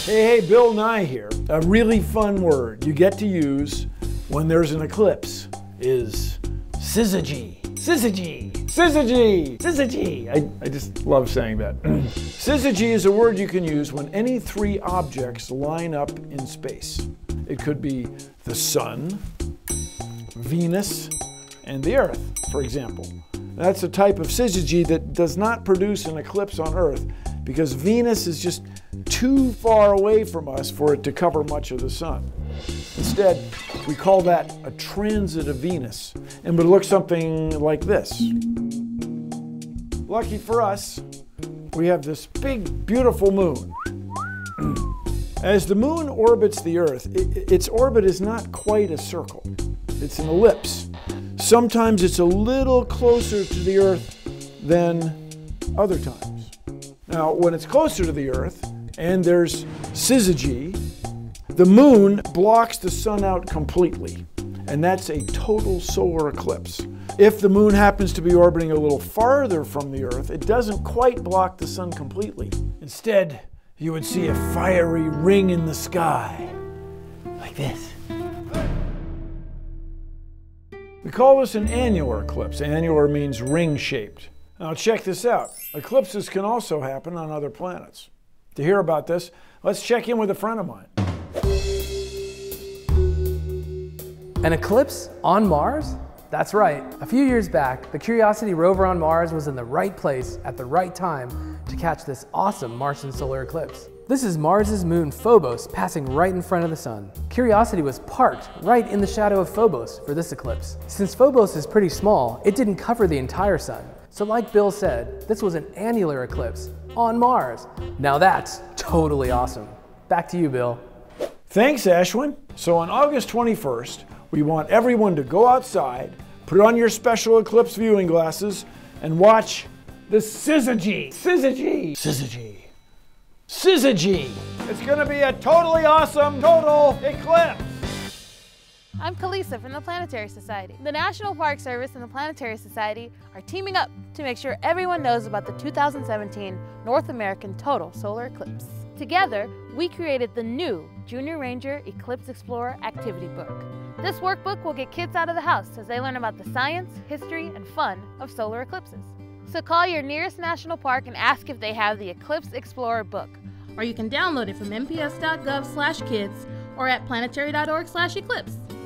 Hey, Bill Nye here. A really fun word you get to use when there's an eclipse is Syzygy. Syzygy. Syzygy. Syzygy. I just love saying that. Syzygy is a word you can use when any three objects line up in space. It could be the Sun, Venus, and the Earth, for example. That's a type of syzygy that does not produce an eclipse on Earth because Venus is just too far away from us for it to cover much of the Sun. Instead, we call that a transit of Venus, and would look something like this. Lucky for us, we have this big, beautiful moon. As the moon orbits the Earth, its orbit is not quite a circle. It's an ellipse. Sometimes it's a little closer to the Earth than other times. Now, when it's closer to the Earth, and there's syzygy, the moon blocks the sun out completely, and that's a total solar eclipse. If the moon happens to be orbiting a little farther from the Earth, it doesn't quite block the sun completely. Instead, you would see a fiery ring in the sky, like this. We call this an annular eclipse. Annular means ring-shaped. Now check this out. Eclipses can also happen on other planets. To hear about this, let's check in with a friend of mine. An eclipse on Mars? That's right. A few years back, the Curiosity rover on Mars was in the right place at the right time to catch this awesome Martian solar eclipse. This is Mars's moon Phobos passing right in front of the sun. Curiosity was parked right in the shadow of Phobos for this eclipse. Since Phobos is pretty small, it didn't cover the entire sun. So like Bill said, this was an annular eclipse on Mars. Now that's totally awesome. Back to you, Bill. Thanks, Ashwin. So on August 21st, we want everyone to go outside, put on your special eclipse viewing glasses, and watch the Syzygy. Syzygy. Syzygy. Syzygy. It's going to be a totally awesome total eclipse. I'm Kalisa from the Planetary Society. The National Park Service and the Planetary Society are teaming up to make sure everyone knows about the 2017 North American total solar eclipse. Together, we created the new Junior Ranger Eclipse Explorer activity book. This workbook will get kids out of the house as they learn about the science, history, and fun of solar eclipses. So call your nearest national park and ask if they have the Eclipse Explorer book. Or you can download it from nps.gov/kids or at planetary.org/eclipse.